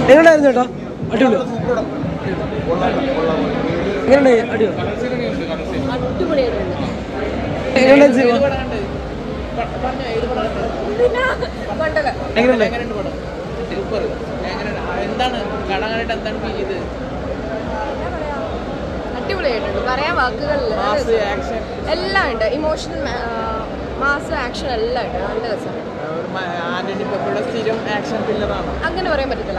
എങ്ങനെയായിരുന്നു ചേട്ടാ? അടിപൊളി. എങ്ങനെയുണ്ട്? അടിപൊളി. എങ്ങനെയുണ്ട് സിനിമ? അടിപൊളിയായിട്ടുണ്ട്, പറയാൻ വാക്കുകളില്ല. എല്ലാം ഉണ്ട്, ഇമോഷണൽ, മാസ്, ആക്ഷൻ എല്ലാം ഉണ്ട്. നല്ല രസമാണ്. അങ്ങനെ പറയാൻ പറ്റത്തില്ല.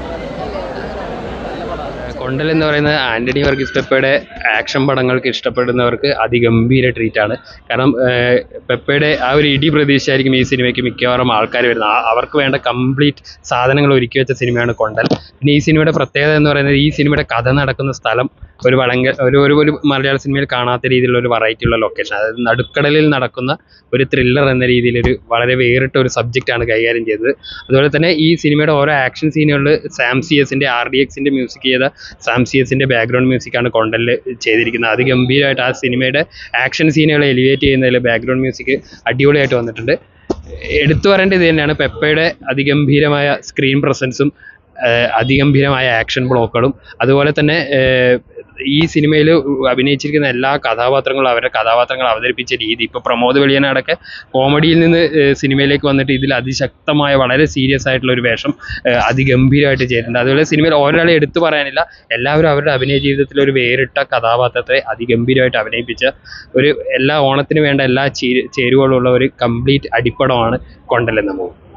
കൊണ്ടൽ എന്ന് പറയുന്നത് ആന്റണി വർഗീസ് പെപ്പയുടെ ആക്ഷൻ പടങ്ങൾക്ക് ഇഷ്ടപ്പെടുന്നവർക്ക് അതിഗംഭീര ട്രീറ്റാണ്. കാരണം പെപ്പയുടെ ആ ഒരു ഇടി പ്രതീക്ഷയായിരിക്കും ഈ സിനിമയ്ക്ക് മിക്കവാറും ആൾക്കാർ വരുന്നത്. അവർക്ക് വേണ്ട കംപ്ലീറ്റ് സാധനങ്ങൾ ഒരുക്കി വെച്ച സിനിമയാണ് കൊണ്ടൽ. പിന്നെ ഈ സിനിമയുടെ പ്രത്യേകത എന്ന് പറയുന്നത് ഈ സിനിമയുടെ കഥ നടക്കുന്ന സ്ഥലം ഒരു ഒരു മലയാള സിനിമയിൽ കാണാത്ത രീതിയിലുള്ള ഒരു വെറൈറ്റി ഉള്ള ലൊക്കേഷൻ. അതായത് നടുക്കടലിൽ നടക്കുന്ന ഒരു ത്രില്ലർ എന്ന രീതിയിലൊരു വളരെ വേറിട്ട ഒരു സബ്ജക്റ്റാണ് കൈകാര്യം ചെയ്തത്. അതുപോലെ തന്നെ ഈ സിനിമയുടെ ഓരോ ആക്ഷൻ സീനുകളിൽ സാം സി എസിൻ്റെ RDXൻ്റെ മ്യൂസിക് ചെയ്ത സാം സി എസിൻ്റെ ബാക്ക്ഗ്രൗണ്ട് മ്യൂസിക്കാണ് കൊണ്ടലിൽ ചെയ്തിരിക്കുന്നത്. അതിഗംഭീരമായിട്ട് ആ സിനിമയുടെ ആക്ഷൻ സീനുകളെ എലിവേറ്റ് ചെയ്യുന്നതിൽ ബാക്ക്ഗ്രൗണ്ട് മ്യൂസിക് അടിപൊളിയായിട്ട് വന്നിട്ടുണ്ട്. എടുത്തു പറയേണ്ടത് ഇത് തന്നെയാണ്, പെപ്പയുടെ അതിഗംഭീരമായ സ്ക്രീൻ പ്രസൻസും അതിഗംഭീരമായ ആക്ഷൻ ബ്ലോക്കുകളും. അതുപോലെ തന്നെ ഈ സിനിമയിൽ അഭിനയിച്ചിരിക്കുന്ന എല്ലാ കഥാപാത്രങ്ങളും അവരുടെ കഥാപാത്രങ്ങൾ അവതരിപ്പിച്ച രീതി, ഇപ്പോൾ പ്രമോദ് വെളിയനാടൊക്കെ കോമഡിയിൽ നിന്ന് സിനിമയിലേക്ക് വന്നിട്ട് ഇതിൽ അതിശക്തമായ വളരെ സീരിയസ് ആയിട്ടുള്ള ഒരു വേഷം അതിഗംഭീരമായിട്ട് ചെയ്തിട്ടുണ്ട്. അതുപോലെ സിനിമയിൽ ഒരാളെ എടുത്തു പറയാനില്ല, എല്ലാവരും അവരുടെ അഭിനയ ജീവിതത്തിൽ ഒരു വേറിട്ട കഥാപാത്രത്തെ അതിഗംഭീരമായിട്ട് അഭിനയിപ്പിച്ച ഒരു എല്ലാ ഓണത്തിന് വേണ്ട എല്ലാ ചേരുവകളുള്ള ഒരു കംപ്ലീറ്റ് അടിപ്പടമാണ് കൊണ്ടൽ എന്ന മൂവി.